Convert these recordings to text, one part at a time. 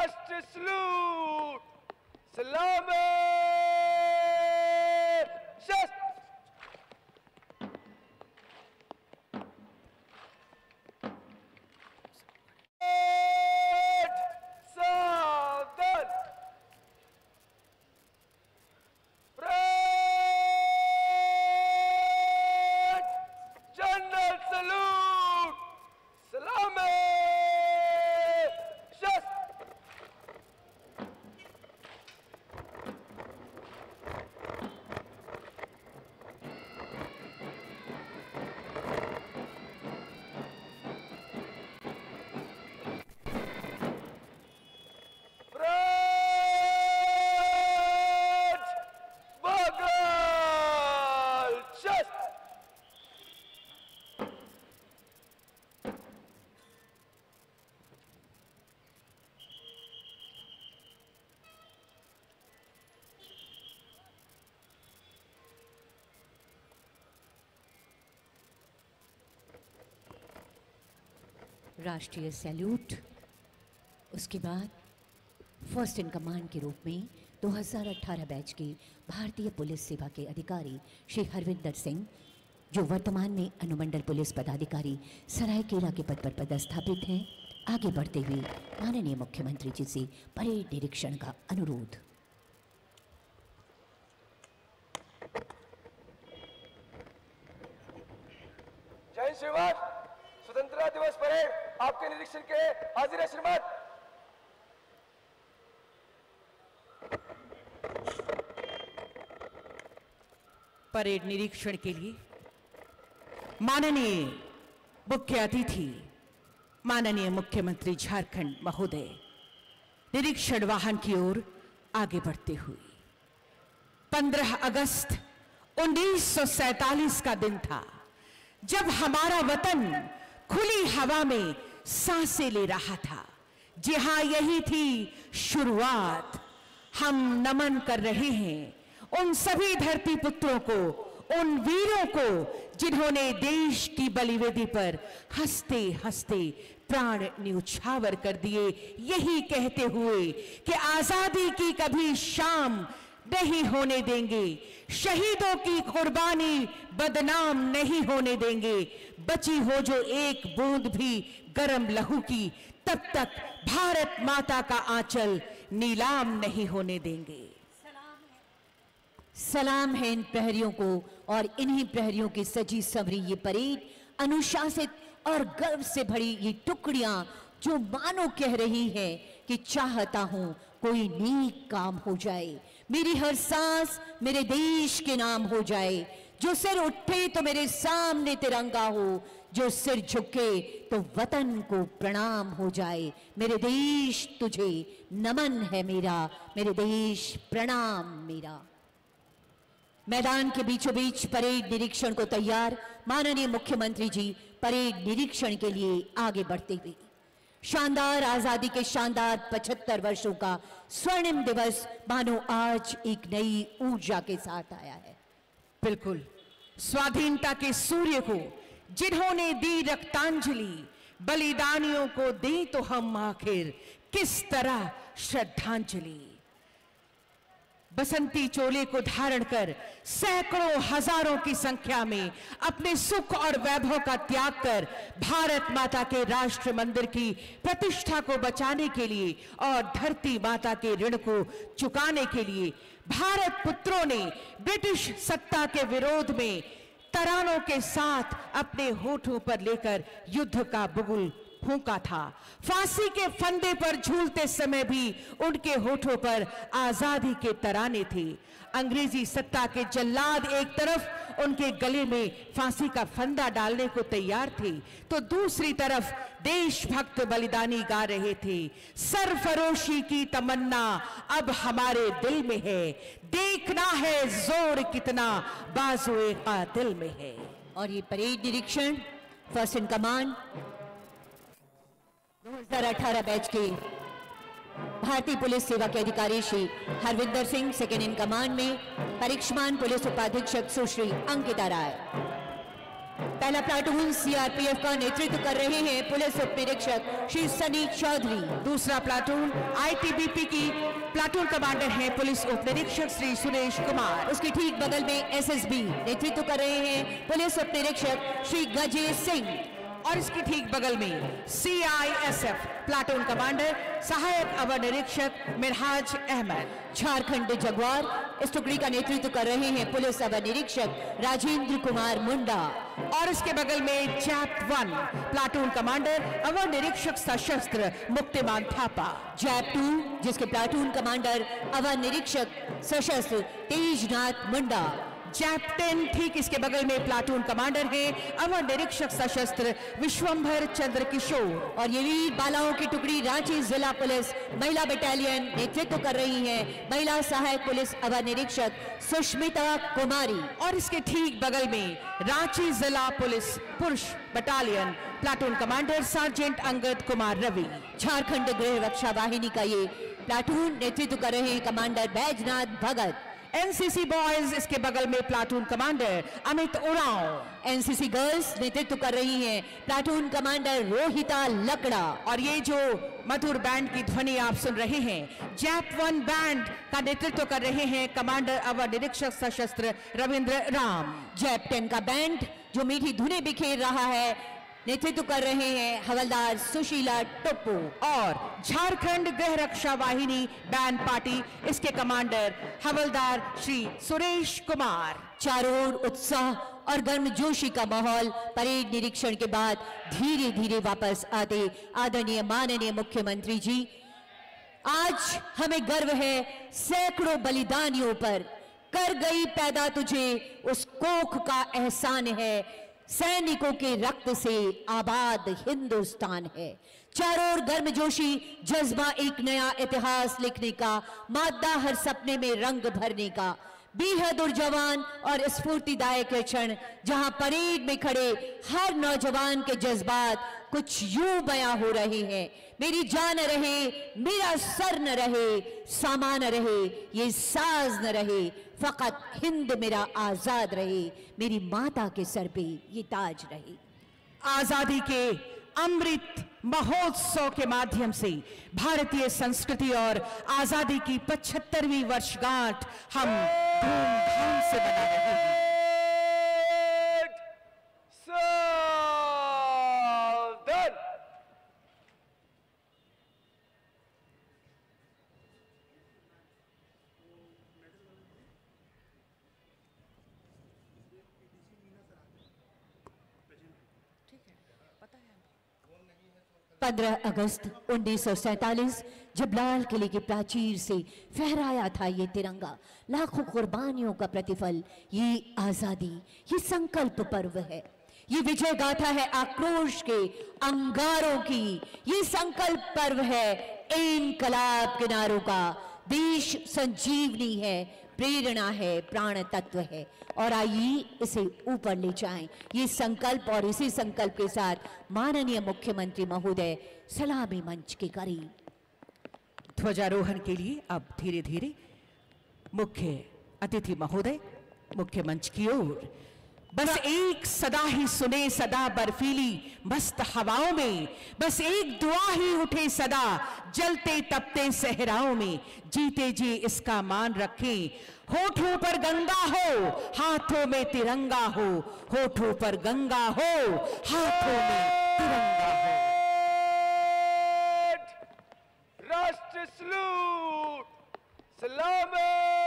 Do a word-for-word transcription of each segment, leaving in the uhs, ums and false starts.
राष्ट्र salute, Salameh शस्त्र। सावधान। जनरल सलूट, सलामे शस्त्र। राष्ट्रीय सैल्यूट। उसके बाद फर्स्ट इन कमांड के रूप में दो हज़ार अठारह बैच के भारतीय पुलिस सेवा के अधिकारी श्री हरविंदर सिंह, जो वर्तमान में अनुमंडल पुलिस पदाधिकारी सरायकेला के पद पर पदस्थापित हैं, आगे बढ़ते हुए माननीय मुख्यमंत्री जी से परेड निरीक्षण का अनुरोध। जय श्रीमान, स्वतंत्रता दिवस परेड आपके निरीक्षण के हाजिर है श्रीमान। परेड निरीक्षण के लिए माननीय मुख्य अतिथि माननीय मुख्यमंत्री झारखंड महोदय निरीक्षण वाहन की ओर आगे बढ़ते हुए। पंद्रह अगस्त उन्नीस सौ सैतालीस का दिन था जब हमारा वतन खुली हवा में सांसें ले रहा था। जी हां, यही थी शुरुआत। हम नमन कर रहे हैं उन सभी धरती पुत्रों को, उन वीरों को जिन्होंने देश की बलिवेदी पर हंसते हंसते प्राण न्यौछावर कर दिए, यही कहते हुए कि आजादी की कभी शाम नहीं होने देंगे, शहीदों की कुर्बानी बदनाम नहीं होने देंगे, बची हो जो एक बूंद भी गरम लहू की, तब तक भारत माता का आंचल नीलाम नहीं होने देंगे। सलाम है इन प्रहरियों को और इन्हीं प्रहरियों की सजी संवरी ये परेड, अनुशासित और गर्व से भरी ये टुकड़ियां जो मानो कह रही है कि चाहता हूं कोई नेक काम हो जाए, मेरी हर सांस मेरे देश के नाम हो जाए, जो सिर उठे तो मेरे सामने तिरंगा हो, जो सिर झुके तो वतन को प्रणाम हो जाए। मेरे देश तुझे नमन है मेरा, मेरे देश प्रणाम मेरा। मैदान के बीचों बीच परेड निरीक्षण को तैयार माननीय मुख्यमंत्री जी परेड निरीक्षण के लिए आगे बढ़ते हुए। शानदार आजादी के शानदार पचहत्तर वर्षों का स्वर्णिम दिवस मानो आज एक नई ऊर्जा के साथ आया है। बिल्कुल, स्वाधीनता के सूर्य को जिन्होंने दी रक्तांजलि, बलिदानियों को दी तो हम आखिर किस तरह श्रद्धांजलि। बसंती चोले को धारण कर सैकड़ों हजारों की संख्या में अपने सुख और वैभव का त्याग कर भारत माता के राष्ट्र मंदिर की प्रतिष्ठा को बचाने के लिए और धरती माता के ऋण को चुकाने के लिए भारत पुत्रों ने ब्रिटिश सत्ता के विरोध में तरानों के साथ अपने होठों पर लेकर युद्ध का बुगुल फूंका था। फांसी के फंदे पर झूलते समय भी उनके होठों पर आजादी के तराने थे। अंग्रेजी सत्ता के जल्लाद एक तरफ उनके गले में फांसी का फंदा डालने को तैयार थे, तो दूसरी तरफ देशभक्त बलिदानी गा रहे थे, सरफरोशी की तमन्ना अब हमारे दिल में है, देखना है जोर कितना बाजुए कातिल में है। और ये परेड निरीक्षण फर्स्ट इन कमांड दो हज़ार अठारह बैच के भारतीय पुलिस सेवा के अधिकारी Shri Harvinder Singh, second in command में परीक्षमान पुलिस उपाधीक्षक सुश्री अंकिता राय। पहला प्लाटून सीआरपीएफ का नेतृत्व कर रहे हैं पुलिस उप निरीक्षक श्री सनी चौधरी। दूसरा प्लाटून आईटीबीपी की प्लाटून कमांडर हैं पुलिस उप निरीक्षक श्री सुरेश कुमार। उसके ठीक बगल में एसएसबी नेतृत्व कर रहे हैं पुलिस उप निरीक्षक श्री गजेश सिंह। और इसके ठीक बगल में सीआईएसएफ प्लाटून कमांडर सहायक अवर निरीक्षक मिरहाज अहमद। झारखंड जगुआर इस टुकड़ी का नेतृत्व कर रहे हैं पुलिस अवर निरीक्षक राजेंद्र कुमार मुंडा। और इसके बगल में जैप वन प्लाटून कमांडर अवर निरीक्षक सशस्त्र मुक्तिमान थापा। जैप टू जिसके प्लाटून कमांडर अवर निरीक्षक सशस्त्र तेजनाथ मुंडा। जैप टेन ठीक इसके बगल में प्लाटून कमांडर हैं अवर निरीक्षक सशस्त्र विश्वंभर चंद्र किशोर। और ये वीर बालाओं की टुकड़ी रांची जिला पुलिस महिला बटालियन नेतृत्व कर रही है महिला सहायक पुलिस अवर निरीक्षक सुष्मिता कुमारी। और इसके ठीक बगल में रांची जिला पुलिस पुरुष battalion platoon commander sergeant Angad Kumar Ravi. Jharkhand गृह रक्षा वाहिनी का ये प्लाटून नेतृत्व कर रहे हैं commander Baijnath Bhagat. NCC boys इसके बगल में platoon commander Amit Oraon. NCC girls नेतृत्व कर रही हैं प्लाटून कमांडर रोहिता लकड़ा। और ये जो मधुर बैंड की ध्वनि आप सुन रहे हैं जैप वन बैंड का नेतृत्व कर रहे हैं कमांडर अवर निरीक्षक सशस्त्र रविंद्र राम। जैप टेन का बैंड जो मीठी धुनें बिखेर रहा है नेतृत्व कर रहे हैं हवलदार सुशीला टुप्पू। और झारखंड गृह रक्षा वाहिनी बैंड पार्टी इसके कमांडर हवलदार श्री सुरेश कुमार। चारों ओर उत्साह और गर्मजोशी का माहौल परेड निरीक्षण के बाद धीरे धीरे वापस आते आदरणीय माननीय मुख्यमंत्री जी, आज हमें गर्व है सैकड़ों बलिदानियों पर। कर गई पैदा तुझे उस कोख का एहसान है, सैनिकों के रक्त से आबाद हिंदुस्तान है। चारों ओर गर्मजोशी जज्बा, एक नया इतिहास लिखने का मादा, हर सपने में रंग भरने का बेहद उर्जावान और स्फूर्तिदायक क्षण, जहां परेड में खड़े हर नौजवान के जज्बात कुछ यूं बयां हो रहे हैं। मेरी जान न रहे, मेरा सर न रहे, सामान न रहे, ये साज न रहे, फकत हिंद मेरा आजाद रहे, मेरी माता के सर पे ये ताज रहे। आजादी के अमृत महोत्सव के माध्यम से भारतीय संस्कृति और आजादी की पचहत्तरवीं वर्षगांठ हम धूमधाम से मना रहे हैं। पंद्रह अगस्त उन्नीस सौ सैतालीस जब लाल किले के प्राचीर से फहराया था ये तिरंगा, लाखों कुर्बानियों का प्रतिफल, ये आजादी, ये संकल्प पर्व है, ये विजय गाथा है आक्रोश के अंगारों की, ये संकल्प पर्व है इनकलाब के नारों का। देश संजीवनी है, प्रेरणा है, प्राण तत्व है। और आइए इसे ऊपर ले जाएं, ये संकल्प, और इसी संकल्प के साथ माननीय मुख्यमंत्री महोदय सलामी मंच के करीब। ध्वजारोहण के लिए अब धीरे धीरे मुख्य अतिथि महोदय मुख्य मंच की ओर। बस एक सदा ही सुने सदा बर्फीली मस्त हवाओं में, बस एक दुआ ही उठे सदा जलते तपते सहराओं में, जीते जी इसका मान रखें, होठों पर गंगा हो हाथों में तिरंगा हो, होठों पर गंगा हो हाथों में तिरंगा हो। राष्ट्र सलूट, सलामी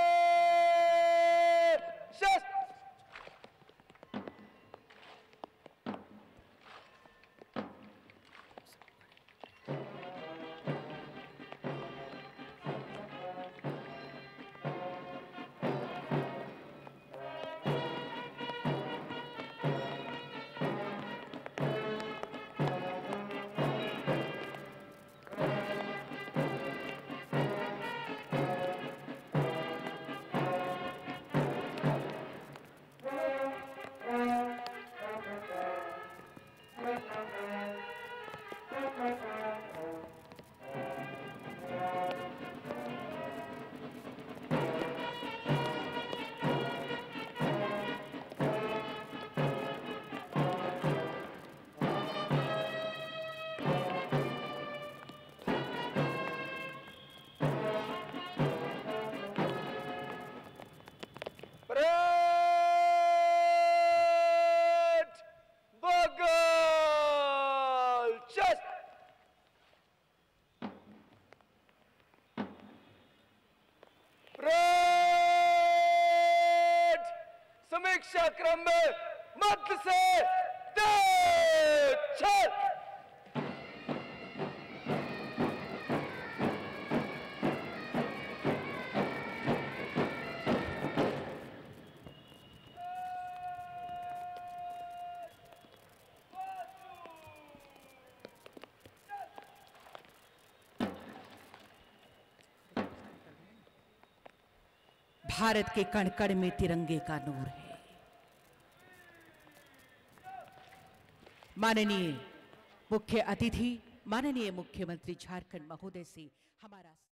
शस्त्र। दीक्षा क्रम में मध्य से दे छल। भारत के कण कण में तिरंगे का नूर है। माननीय मुख्य अतिथि, माननीय मुख्यमंत्री झारखंड महोदय से हमारा